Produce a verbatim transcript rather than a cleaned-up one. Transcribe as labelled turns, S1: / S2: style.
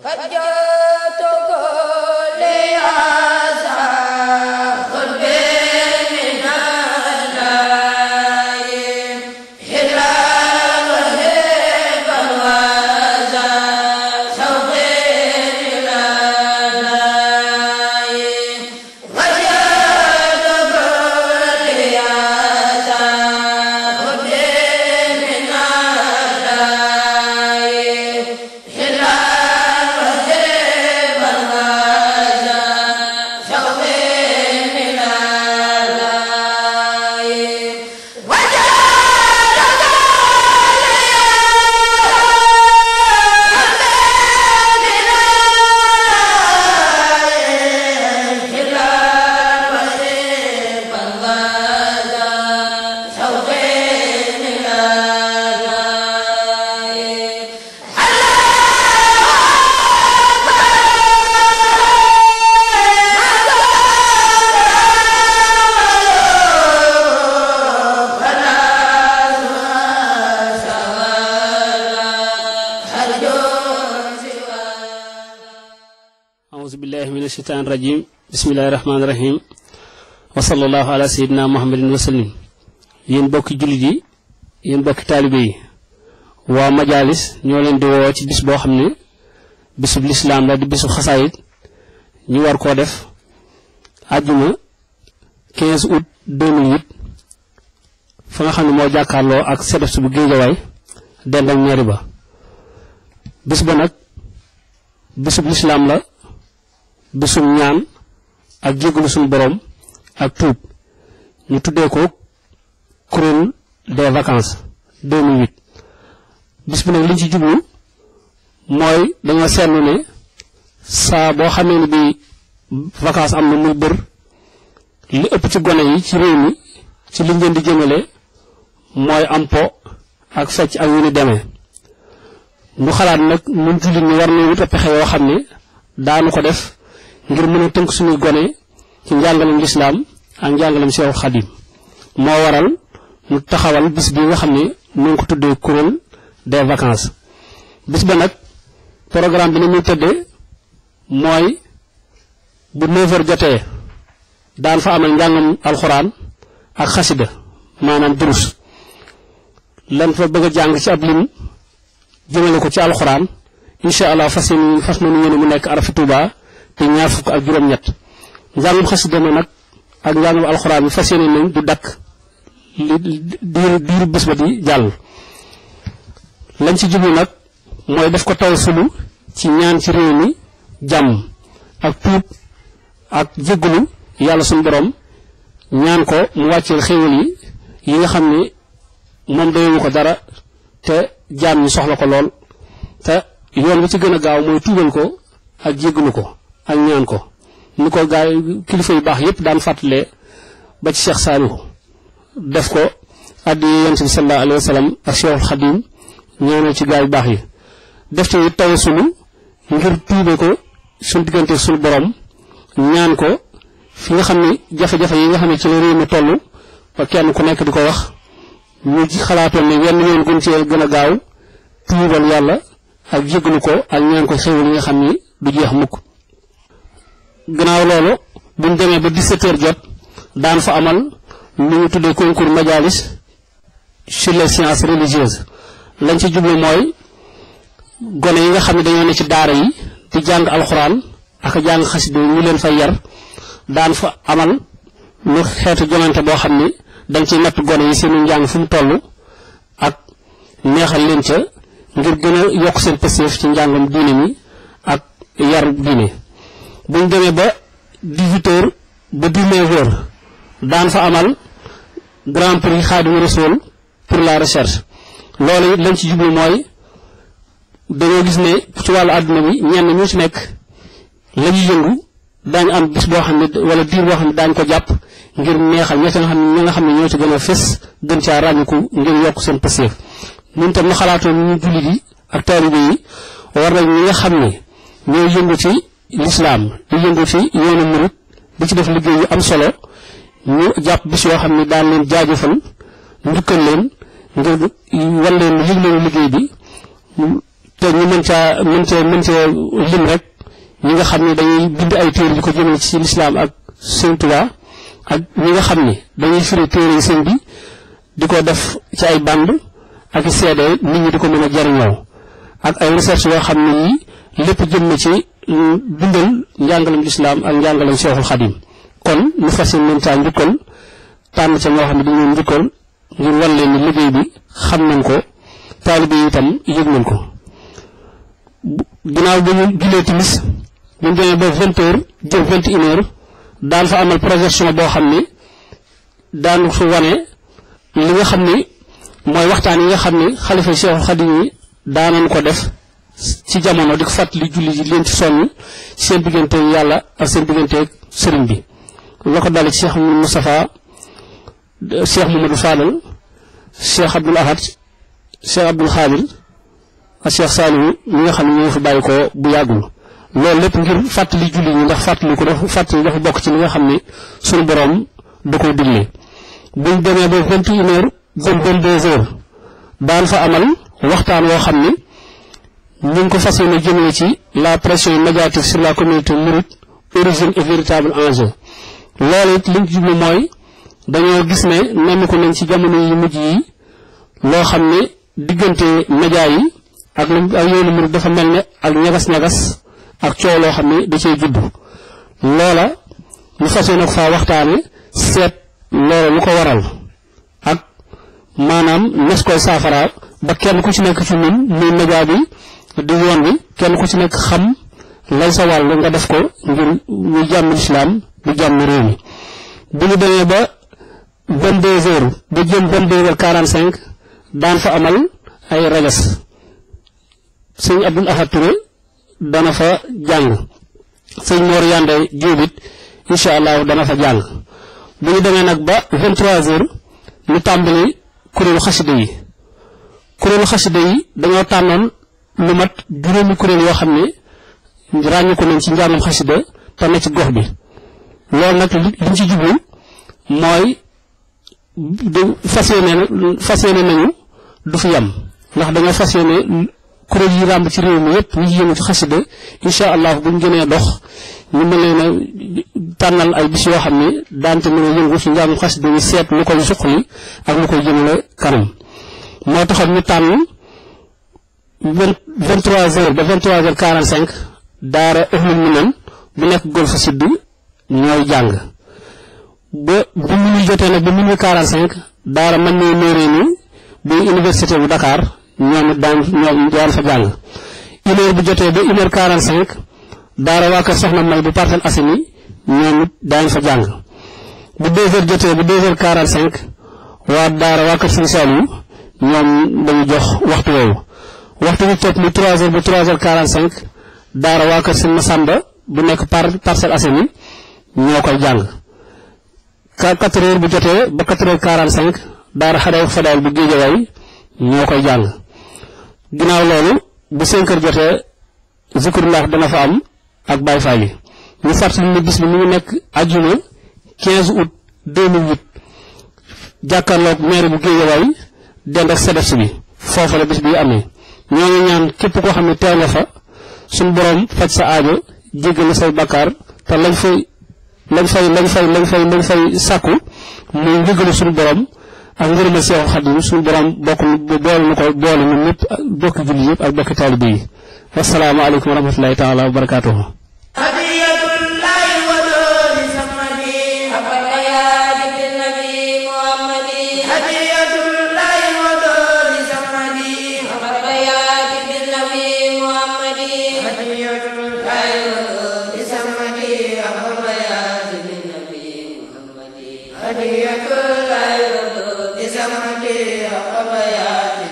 S1: الشيطان الرجيم بسم الله الرحمن الرحيم وصلى الله على سيدنا محمد وسلم yeen bokki julit yi yeen bokki talibé yi wa majalis ñoo leen di wo ci bis bo xamné bisub l'islam la di bisu xasaayid ñu war ko def aljuma quinze août deux mille huit fa nga xamné mo jakarlo ak sedef su bu geejaway dend ak ñari ba bis ba nak bisub l'islam la bisum ñaan ak jéggulu suñu borom ak tuub ñu tuddé ko kuréel des vacances deux mille huit bis bi nag liñ ci jublu mooy dañoo seetlu ne saa boo xamee ne bi vacances am na muy bër li ëpp ci gone yi ci réew mi ci liñ leen di jëmale mooy am po ak fecc ak yu ni demee ñu xalaat nag ñun jullit ñi war nañu wut a pexe yoo xam ne daanu ko def ngir mën a tënk suñuy gone ci njàngalem lislaam ak njàngalem Seexul Xadim moo waral ñu taxawal bis bi nga xam ne ñu ngi ko tuddee kuréel des vacances bis ba nag programme bi ni muy tëddee mooy bu neuf heures jotee daan fa amal njàngam alxuraan ak xasida maanaam durus lan fa bëgg a jàng ci ab lim jëmale ko ci alxuraan incha allah fas yéene fas nañu yéene mu nekk arafi Tuuba te ñaar fukk ak juróom-ñett njàngum xasida ma nag ak njàngum alxuraan bi fas yéene nañ du dakk li diiru diiru bés ba di jàll lañ ci jublu nag mooy def ko taw sulu ci ñaan ci réew mi jàmm ak tuub ak jéggulu yàlla suñu borom ñaan ko mu wàcceel xéewal yi yi nga xam ne moom dayowu ko dara te jaam ñi soxla ko lool te yoon bi ci gën a gaaw mooy tuubal ko ak jéggulu ko ak ñaan ko ni ko gaay kilifa yu baax yépp daan fàttalee ba ci Cheikh Saliou def ko addi yonent bi sallallahu alayhi wa sallam ak Cheikhul Khadim ñaanal ci gaay yu baax yi def ci tawassul ngir tuube ko suñu diggante suñu borom ñaan ko fi nga xam ne jafe-jafe yi nga xam ne ci la réew mi toll ba kenn ku nekk di ko wax ñu ci xalaatoon ne wenn yoon gën ci gën a gaaw tuubal yàlla ak jéggalu ko ak ñaan ko xéewal yi nga xam ni du jeex mukk gannaaw loolu buñ demee ba dix-sept heures jot daan fa amal lu ñu tuddee concours majalis sur les sciences religieuses lañ ci jublu mooy gone yi nga xam ne dañoo ne ci daara yi di jàng alxuraan ak jàng xasida ñu leen fay yar daan fa amal lu xeetu jonante boo xam ni dañ ciy natt gone yi seenu njàng fu mu toll ak neexal leen ca ngir gën a yokk seen pëseef ci njàngam diine mi ak yar diine buñ demee ba dix-huit heures ba dix-neuf heures daan fa amal grand prix Xaadimu Rasuul pour la recherche loolu it lañ ci jublu mooy dañoo gis ne ci wàllu àdduna bi ñenn ñu ci nekk la ñuy yëngu daañu am bis boo xam ne wala diir boo xam ne daañu ko jàpp ngir neexal ña nga xam ne ñi nga xam ne ñoo ci gën a fës gën caa ràññiku ngir yokk seen pëseef ñun tam ñu xalaatoon ñu jullit yi ak taalibe yi war nañ ñi nga xam ne ñoo yëngu ci lislaam di yëngu ci yoonu murit di ci def liggéey yu am solo ñu jàpp bis yoo xam ne daan leen jaajëfal njukkal leen ngir wan leen yëg leen liggéey bi te ñu mën caa mën cee mën cee lim rek ñi nga xam ne dañuy bind ay téere di ko jëmale ci lislaam ak Sëñ Tuubaa ak ñi nga xam ne dañuy firi téere yi sëñ bi di ko def ci ay band ak i seede nit ñi di ko mën a jariñoo ak ay recherche yoo xam ne yii lépp jëm na ci dundal njàngalem lislaam ak njàngalem Seexul Xadim kon ñu fas yéene leen caa njukkal tànn ca ñoo xam ne dañu leen njukkal ngir wan leen ni liggéey bi xam nañ ko taalibe yi itam yëg nañ ko. ginnaaw ba ñu julee timis bu ñu demee ba vingt heures jëm vingt et une heures daan fa amal projection boo xam ne daan fa wane li nga xam ne mooy waxtaan yi nga xam ne xalifa Seexul Xadim yi daanañ ko def ci jamono di ko fàttali julli ji leen ci sonn seen digganteeg yàlla ak seen digganteeg sëriñ bi la ko dale ci Cheikh Moustapha Cheikh Mamadou Fadal Cheikh Abdoul Ahad Cheikh Abdoul Khadir ak Cheikh Saliou ñi nga xam ne ñoo fi bàyyi ko bu yàggul loolu lépp ngir fàttali julli ñi ndax fàttali ko dafa fàttali dafa bokk ci li nga xam ne suñu borom da koy digle buñ demee ba vingt et une heures jëm vingt-deux heures daan fa amal waxtaan woo xam ne ñu ngi ko fas yéene jëmee ci la pression médiatique sur la communauté mouride origine et véritable enjeu loolu it liñ jublu mooy dañoo gis ne nemmiku nañ ci jamono yi mujj yi loo xam ne diggante média yi ak lu ak yoonu murid dafa mel ne ak ñagas-ñagas ak coow loo xam ne da cee judd loola ñu fas yéene ko faa waxtaane seet loola lu ko waral ak maanaam nes koy saafara ba kenn ku ci nekk ci ñun muy média bi di yoon bi kenn ku ci nekk xam lay sa wàll nga def ko ngir ñu jàmm lislaam du jàmm réew mi bu ñu demee ba vingt-deux heures ba jëm vingt-deux heures quarante-cinq daan fa amal ay rajas sëñ Abdoul Ahad Touré dana fa jàng sëñ Mor Yande Jóobit incha allah dana fa jàng bu ñu demee nag ba vingt-trois heures ñu tàmbali kuréelu xasida yi kuréelu xasida yi dañoo tànnoon lu mat juróomi kuréel yoo xam ne ràññu ko nañ ci njàngum xasida te na ci gox bi loolu nag liñ ci jublu mooy du fas yéene fas yéene nañu du fi yem ndax dañoo fas yéene kuréel yi ràmb ci réew mi yëpp ñu yëngu ci xasida incha allah buñ gënee dox ñu mën leen a tànnal ay bis yoo xam ne daante mën a yëngu ci njàngum xasida yi seet lu koy suqali ak lu koy jëmale kanam moo taxoon ñu tànn vingt-trois heures ba vingt-trois heures quarante-cinq daara Ahlul Minan bu nekk Golf Sud ñooy jàng ba bu minuit jotee nag ba minuit quarante-cinq daara mën nee nóoree ni bu université bu Dakar ñoom it daan ñoom daan fa jàng une heure bu jotee ba une heure quarante-cinq daara waa kër Soxna May bu Parcelles Assainies ñoom it daan fa jàng bu deux heures jotee ba deux heures quarante-cinq waa daara waa kër Sëñ Saliou ñoom dañu jox waxtu woowu waxtu bi topp mu trois heures ba trois heures quarante-cinq daara waa kër Sëñ Massamba bu nekk par Parcelles Assainies ñoo koy jàng quatre heures bu jotee ba quatre heures quarante-cinq daara Xaday Fadaal bu Géejawaay ñoo koy jàng ginnaaw loolu bu cinq heures jotee zikrullah dana fa am ak Baay Faal yi ñu fàttali ne bis bi mu ngi nekk àjjuma quinze août deux mille huit jàkkaarloog maire bu Géejawaay dend ak sedef bi foofu la bis bi amee ñoo ngi ñaan képp koo xam ne teew nga fa suñu borom faj sa aajo jéggal say bakkaar te lañ fay lañ fay lañ fay lañ fay lañ fay sàkku muy njëgalu suñu borom ak ngërëmal Seexul Xadiim suñu borom bokk boole nu ko boole ñun ñëpp bokki julli yëpp ak bokki taalibe yi wassalaamu aleykum wa rahmatullahi taala wa barakaatuhu
S2: هدية لا يرد بزمن أبيات